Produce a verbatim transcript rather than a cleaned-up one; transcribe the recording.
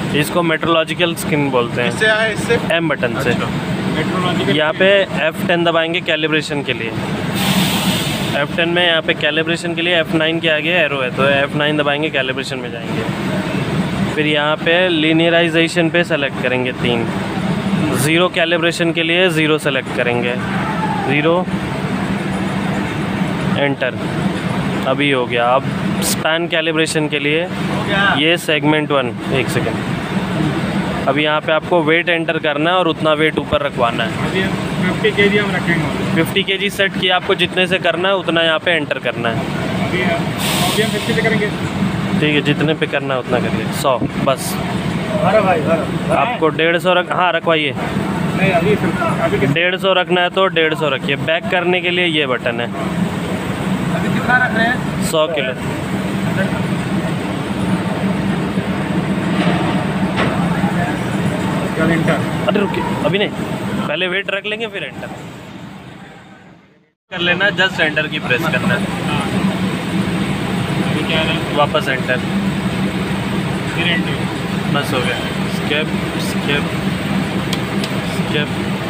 इसको meteorological skin बोलते हैं। इससे है इससे एम बटन से। मेट्रोलॉजिकल यहाँ पे एफ टेन दबाएंगे कैलिब्रेशन के लिए। एफ टेन में यहाँ पे कैलिब्रेशन के लिए एफ नाइन के आगे एरो है, तो एफ नाइन दबाएंगे कैलिब्रेशन में जाएंगे। फिर यहाँ पे लीनियराइजेशन पे सेलेक्ट करेंगे तीन। ज़ीरो कैलिब्रेशन के लिए ज़ीरो सेलेक्ट करेंगे, ज़ीरो एंटर। अभी हो गया। अब स्पैन कैलिब्रेशन के लिए ये सेगमेंट वन, एक सेकेंड। अब यहाँ पे आपको वेट एंटर करना है और उतना वेट ऊपर रखवाना है। अभी फिफ्टी के जी हम रखेंगे। फिफ्टी के जी सेट किया, आपको जितने से करना है उतना यहाँ पे एंटर करना है। अभी अभी हम फिफ्टी पे करेंगे। ठीक है, जितने पे करना है उतना करिए। सौ बस। अरे भाई अरे आपको डेढ़ सौ रख हाँ रखवाइए। नहीं अभी अभी डेढ़ सौ रखना है तो डेढ़ सौ रखिए। बैक करने के लिए ये बटन है। अभी कितना रख रहे हैं? सौ किलो। चल एंटर। अरे रुकिए, अभी नहीं, पहले वेट रख लेंगे फिर एंटर कर लेना। जस्ट एंटर की प्रेस करना है। अभी क्या है? वापस एंटर, फिर एंटर। बस हो गया। Escape escape escape